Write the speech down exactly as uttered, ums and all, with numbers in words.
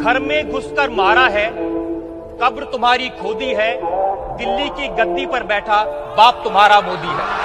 घर में घुसकर मारा है, कब्र तुम्हारी खोदी है, दिल्ली की गद्दी पर बैठा बाप तुम्हारा मोदी है।